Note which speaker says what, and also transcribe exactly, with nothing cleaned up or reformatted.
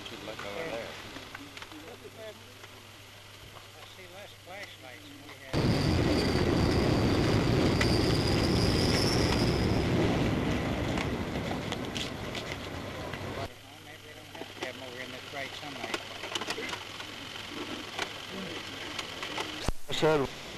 Speaker 1: should look over there.
Speaker 2: I see less flashlights than we had. Maybe they don't have to have them over in this bright sunlight.
Speaker 3: I said